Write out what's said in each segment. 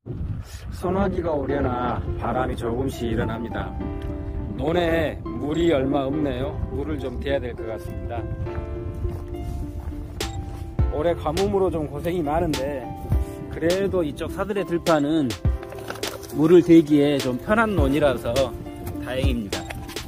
소나기가 오려나 바람이 조금씩 일어납니다. 논에 물이 얼마 없네요. 물을 좀 대야 될 것 같습니다. 올해 가뭄으로 좀 고생이 많은데 그래도 이쪽 사들의 들판은 물을 대기에 좀 편한 논이라서 다행입니다.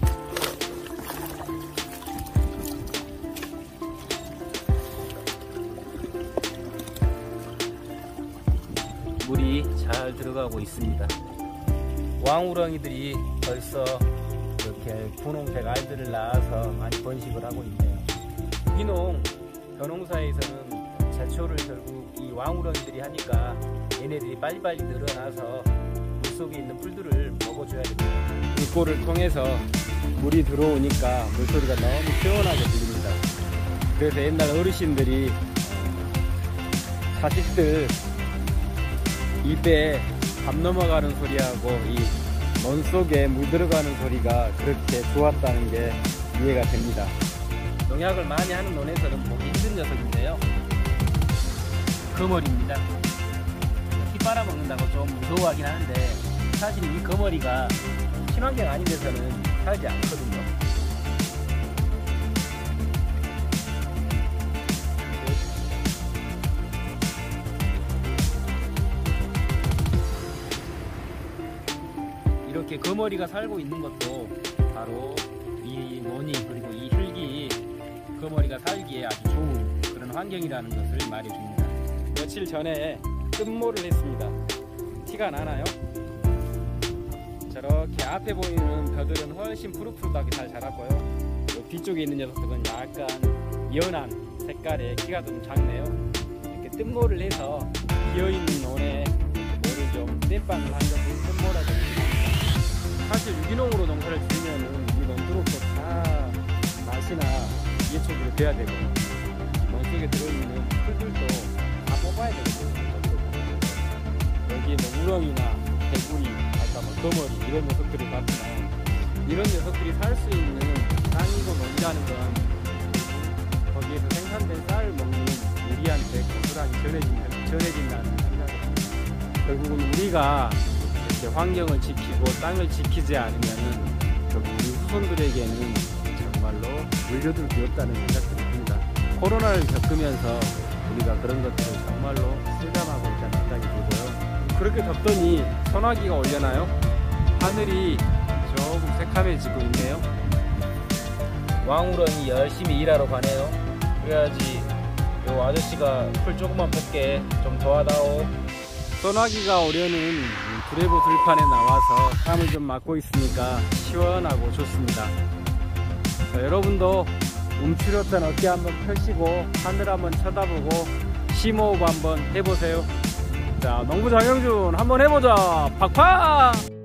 물이 잘 들어가고 있습니다. 왕우렁이들이 벌써 이렇게 분홍색 알들을 낳아서 많이 번식을 하고 있네요. 유기농 벼농사에서는 제초를 결국 이 왕우렁이들이 하니까 얘네들이 빨리빨리 늘어나서 물속에 있는 풀들을 먹어줘야 됩니다. 물골을 통해서 물이 들어오니까 물소리가 너무 시원하게 들립니다. 그래서 옛날 어르신들이 자식들 입에 밥 넘어가는 소리하고 이 먼 속에 물 들어가는 소리가 그렇게 좋았다는 게 이해가 됩니다. 농약을 많이 하는 논에서는 보기 힘든 녀석인데요. 거머리입니다. 피 빨아먹는다고 좀 무서워하긴 하는데 사실 이 거머리가 친환경 아닌 데서는 살지 않거든요. 이렇게 거머리가 살고 있는 것도 바로 이 논이 그리고 이 흙이 거머리가 살기에 아주 좋은 그런 환경이라는 것을 말해줍니다. 며칠 전에 뜸모를 했습니다. 티가 나나요? 저렇게 앞에 보이는 벼들은 훨씬 푸릇푸릇하게 잘 자랐고요. 뒤쪽에 있는 녀석들은 약간 연한 색깔의 키가 좀 작네요. 이렇게 뜸모를 해서 비어있는 논에 모를 좀 땜빵을 한 것을 뜸모라고 합니다. 사실 유기농으로 농사를 지으면은 이 논두록도 다 맛이나 예초기로 돼야 되고 논 속에 들어있는 풀들도 다 뽑아야 되거든요. 여기에 뭐 우렁이나 개구리, 아까 뭐 거머리 이런 녀석들을 봤지만 이런 녀석들이 살 수 있는 땅이고 논이라는 건 거기에서 생산된 쌀을 먹는 우리한테 고스란히 전해진다는 생각입니다. 결국은 우리가 이렇게 환경을 지키고 땅을 지키지 않으면은 결국 우리 후손들에게는 정말로 물려줄 게 없다는 생각이 듭니다. 코로나를 겪으면서 우리가 그런 것들을 정말로 실감하고 있다는 생각이 들고요. 그렇게 덥더니 소나기가 오려나요? 하늘이 조금 새카매지고 있네요. 왕우렁이 열심히 일하러 가네요. 그래야지 요 아저씨가 풀 조금만 뽑게 좀 도와다오. 소나기가 오려는 두레보 들판에 나와서 땀을 좀 맞고 있으니까 시원하고 좋습니다. 자, 여러분도 움츠렸던 어깨 한번 펴시고 하늘 한번 쳐다보고 심호흡 한번 해보세요. 자, 농부 장영준 한번 해보자. 팍팍!